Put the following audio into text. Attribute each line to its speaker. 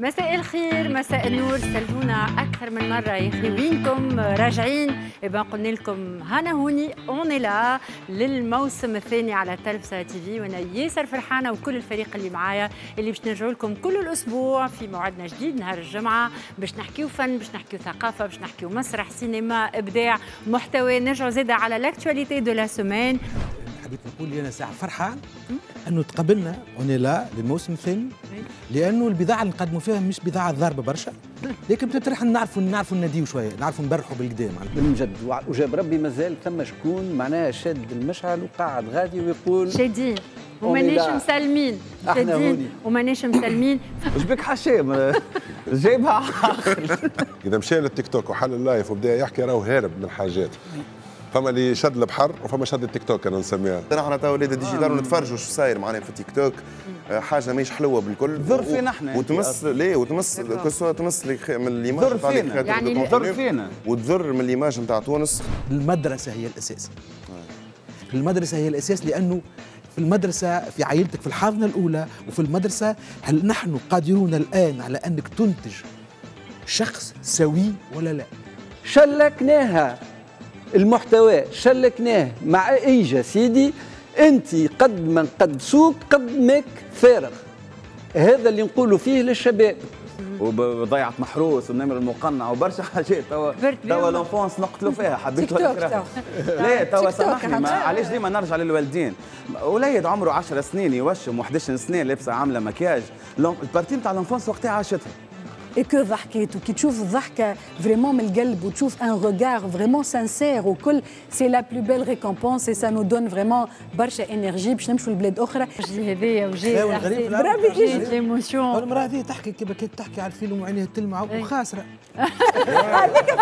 Speaker 1: مساء الخير، مساء النور. سألتونا أكثر من مرة يا أخي وينكم راجعين؟ يبقى قلنا لكم هنا هوني اوني لا للموسم الثاني على تلفزة تي في، وأنا ياسر فرحانة وكل الفريق اللي معايا اللي باش نرجعوا لكم كل الأسبوع في موعدنا جديد نهار الجمعة باش نحكيو فن، باش نحكيو ثقافة، باش نحكيو مسرح، سينما، إبداع، محتوى. نرجعوا زيادة على لاكتواليتي دو لا سومان.
Speaker 2: حبيت نقول لي أنا ساعة فرحان أنه تقبلنا اوني لا للموسم الثاني، لأنه البضاعة اللي نقدموا فيها مش بضاعة ضاربة برشا، لكن بتتريح نعرفوا نديو شوية، نعرفوا نبرحوا بالقدام
Speaker 3: من جد. وجاب ربي مازال ثم شكون معناها شاد المشعل وقاعد غادي ويقول
Speaker 1: شادين ومانيش مسلمين، شادين ومانيش مسلمين.
Speaker 4: ايش بك حشام جايبها اخر.
Speaker 5: اذا مشى للتيك توك وحل اللايف وبدا يحكي راهو هارب من الحاجات. فما اللي شد البحر وفما شد التيك توك انا نسميها.
Speaker 6: احنا تو ولاد الديجيتال ونتفرجوا شو صاير معنا في التيك توك، حاجه ماهيش حلوه بالكل.
Speaker 4: ضر فينا احنا
Speaker 6: وتمس ليه وتمس تمس من الايماج
Speaker 4: تاع
Speaker 1: يعني
Speaker 4: ضر فينا
Speaker 6: وتضر من الايماج نتاع تونس.
Speaker 2: المدرسة هي الأساس. المدرسة هي الأساس، لأنه في المدرسة في عائلتك في الحاضنة الأولى وفي المدرسة هل نحن قادرون الآن على أنك تنتج شخص سوي ولا لا؟
Speaker 3: شلكناها المحتوى، شلكناه مع ايجا سيدي. انت قد ما نقدسوك قد ماك فارغ. هذا اللي نقولوا فيه للشباب.
Speaker 4: وضيعت محروس والنمر المقنع وبرشا حاجات. توا لونفونس نقتلوا فيها. حبيت لا توا سامحني، علاش ديما نرجع للوالدين؟ وليد عمره 10 سنين يوشم و11 سنه لابسه عامله مكياج، البارتي نتاع لونفونس وقتها عاشتها.
Speaker 7: ايكو ضحكات وكي تشوف الضحكه فريمون من القلب وتشوف ان ريغار فريمون سانسير وكل سي لا بلو بيل ريكومبونس اي سا نو دون فريمون برشا انرجي باش نمشوا لبلاد اخرى.
Speaker 1: وجهي هذايا وجهي
Speaker 7: برافي
Speaker 1: ليموسيون.
Speaker 2: المراه هذه تحكي كيما كانت تحكي على الفيلم وعينيها تلمع وخاسره.
Speaker 7: هذيك